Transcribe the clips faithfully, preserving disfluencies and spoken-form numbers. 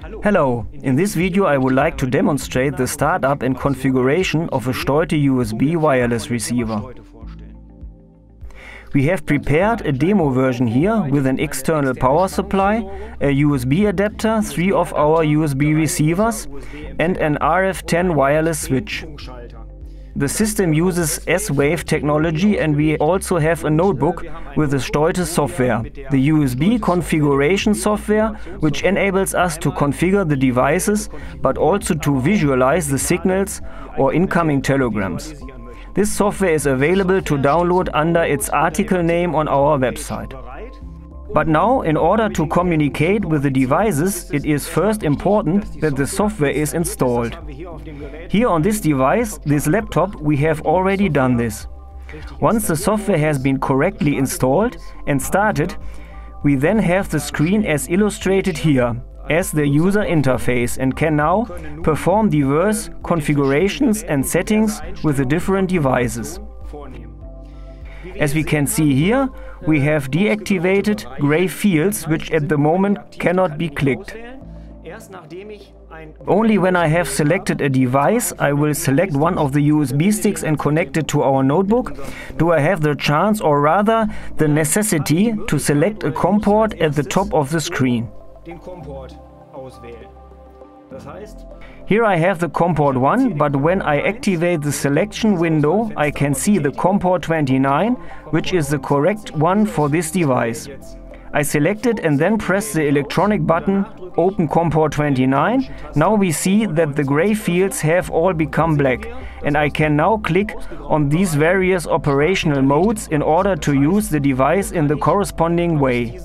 Hello, in this video I would like to demonstrate the startup and configuration of a Stoite U S B wireless receiver. We have prepared a demo version here with an external power supply, a U S B adapter, three of our U S B receivers and an R F ten wireless switch. The system uses S-Wave technology and we also have a notebook with the Stoite software, the U S B configuration software, which enables us to configure the devices but also to visualize the signals or incoming telegrams. This software is available to download under its article name on our website. But now, in order to communicate with the devices, it is first important that the software is installed. Here on this device, this laptop, we have already done this. Once the software has been correctly installed and started, we then have the screen as illustrated here, as the user interface, and can now perform diverse configurations and settings with the different devices. As we can see here, we have deactivated gray fields which at the moment cannot be clicked. Only when I have selected a device, I will select one of the U S B sticks and connect it to our notebook, do I have the chance or rather the necessity to select a COM port at the top of the screen. Here I have the COM port one, but when I activate the selection window, I can see the COM port twenty-nine, which is the correct one for this device. I select it and then press the electronic button, Open COM port twenty-nine. Now we see that the gray fields have all become black, and I can now click on these various operational modes in order to use the device in the corresponding way.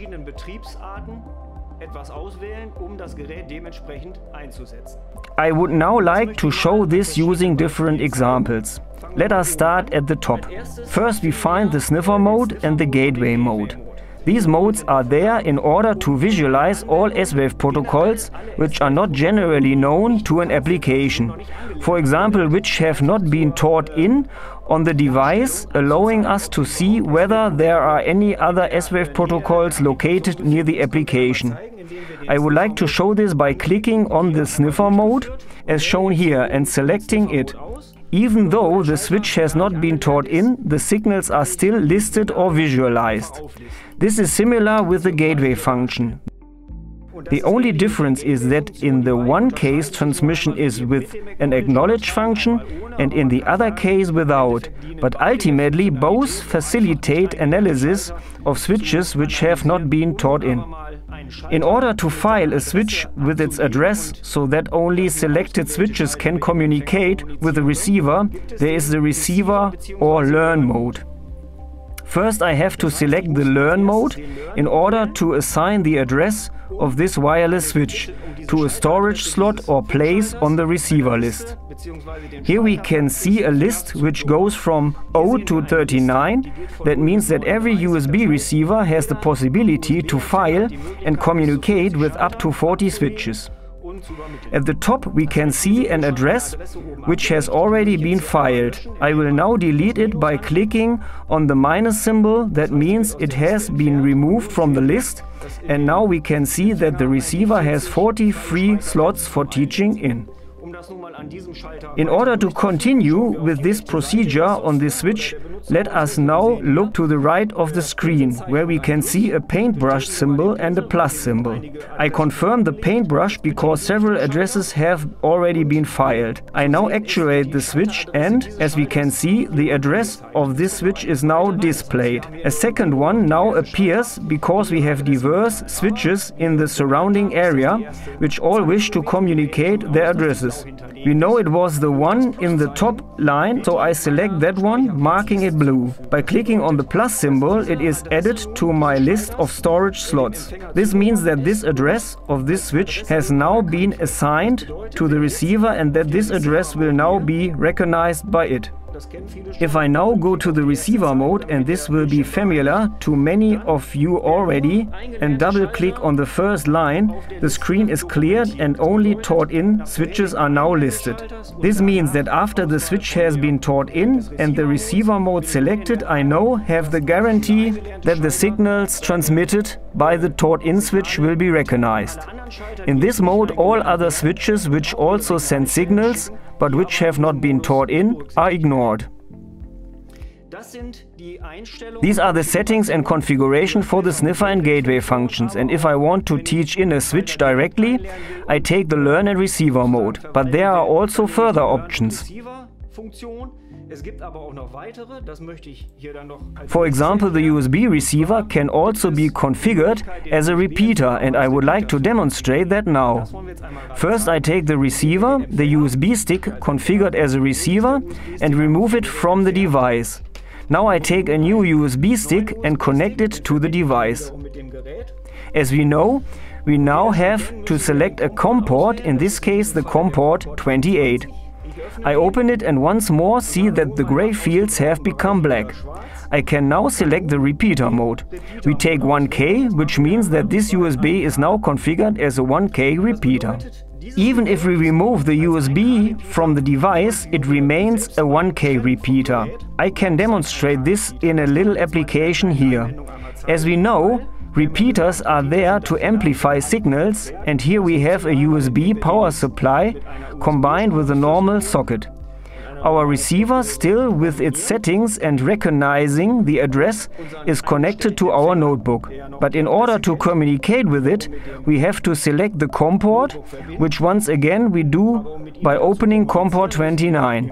I would now like to show this using different examples. Let us start at the top. First we find the sniffer mode and the gateway mode. These modes are there in order to visualize all S-Wave protocols which are not generally known to an application. For example, which have not been taught in on the device, allowing us to see whether there are any other S-Wave protocols located near the application. I would like to show this by clicking on the sniffer mode, as shown here, and selecting it. Even though the switch has not been taught in, the signals are still listed or visualized. This is similar with the gateway function. The only difference is that in the one case transmission is with an acknowledge function and in the other case without, but ultimately both facilitate analysis of switches which have not been taught in. In order to file a switch with its address so that only selected switches can communicate with the receiver, there is the receiver or learn mode. First I have to select the learn mode in order to assign the address of this wireless switch to a storage slot or place on the receiver list. Here we can see a list which goes from zero to thirty-nine. That means that every U S B receiver has the possibility to file and communicate with up to forty switches. At the top we can see an address which has already been filed. I will now delete it by clicking on the minus symbol. That means it has been removed from the list, and now we can see that the receiver has forty free slots for teaching in. In order to continue with this procedure on this switch, let us now look to the right of the screen, where we can see a paintbrush symbol and a plus symbol. I confirm the paintbrush because several addresses have already been filed. I now actuate the switch and, as we can see, the address of this switch is now displayed. A second one now appears because we have diverse switches in the surrounding area which all wish to communicate their addresses. We know it was the one in the top line, so I select that one, marking it blue. By clicking on the plus symbol, it is added to my list of storage slots. This means that this address of this switch has now been assigned to the receiver and that this address will now be recognized by it. If I now go to the receiver mode, and this will be familiar to many of you already, and double-click on the first line, the screen is cleared and only taught-in switches are now listed. This means that after the switch has been taught in and the receiver mode selected, I now have the guarantee that the signals transmitted by the taught-in switch will be recognized. In this mode, all other switches which also send signals but which have not been taught in are ignored. These are the settings and configuration for the sniffer and gateway functions, and if I want to teach in a switch directly, I take the learn and receiver mode, but there are also further options. For example, the U S B receiver can also be configured as a repeater, and I would like to demonstrate that now. First, I take the receiver, the U S B stick configured as a receiver, and remove it from the device. Now I take a new U S B stick and connect it to the device. As we know, we now have to select a COM port, in this case the COM port twenty-eight. I open it and once more see that the gray fields have become black. I can now select the repeater mode. We take one K, which means that this U S B is now configured as a one K repeater. Even if we remove the U S B from the device, it remains a one K repeater. I can demonstrate this in a little application here. As we know, repeaters are there to amplify signals, and here we have a U S B power supply combined with a normal socket. Our receiver, still with its settings and recognizing the address, is connected to our notebook. But in order to communicate with it, we have to select the COM port, which once again we do by opening COM port twenty-nine.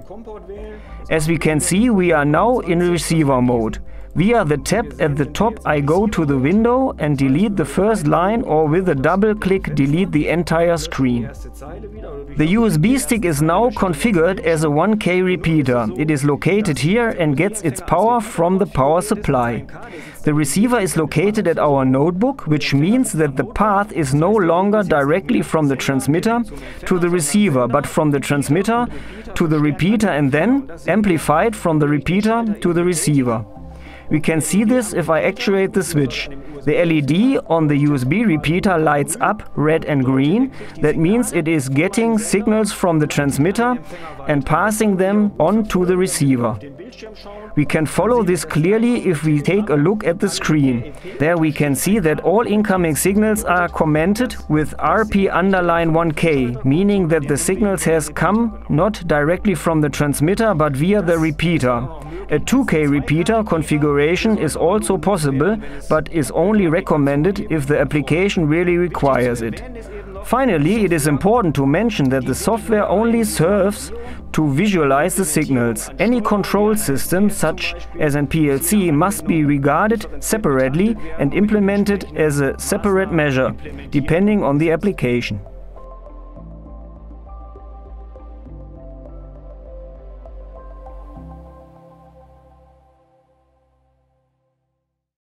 As we can see, we are now in receiver mode. Via the tab at the top, I go to the window and delete the first line, or with a double click delete the entire screen. The U S B stick is now configured as a one K repeater. It is located here and gets its power from the power supply. The receiver is located at our notebook, which means that the path is no longer directly from the transmitter to the receiver, but from the transmitter to the repeater and then amplified from the repeater to the receiver. We can see this if I actuate the switch. The L E D on the U S B repeater lights up red and green. That means it is getting signals from the transmitter and passing them on to the receiver. We can follow this clearly if we take a look at the screen. There we can see that all incoming signals are commented with R P underline one K, meaning that the signals has come not directly from the transmitter but via the repeater. A two K repeater configuration is also possible, but is only recommended if the application really requires it. Finally, it is important to mention that the software only serves to visualize the signals. Any control system, such as an P L C, must be regarded separately and implemented as a separate measure, depending on the application.